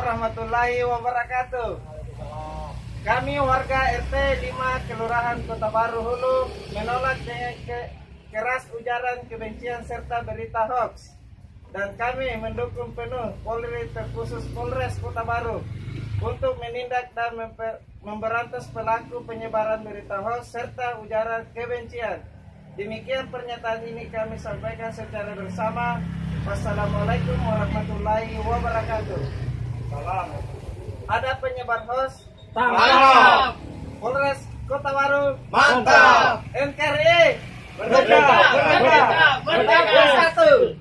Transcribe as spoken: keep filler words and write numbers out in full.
warahmatullahi wabarakatuh. Kami warga R T lima Kelurahan Kota Baru Hulu menolak dengan ke keras ujaran kebencian serta berita hoax. Dan kami mendukung penuh Polri terkhusus Polres Kota Baru untuk menindak dan memberantas pelaku penyebaran berita hoax serta ujaran kebencian. Demikian pernyataan ini kami sampaikan secara bersama. Wassalamualaikum warahmatullahi wabarakatuh. Salam. Ada penyebar hoax? Tangkap. Polres Kota Baru Mantap. N K R I Merdeka, merdeka, merdeka. Satu.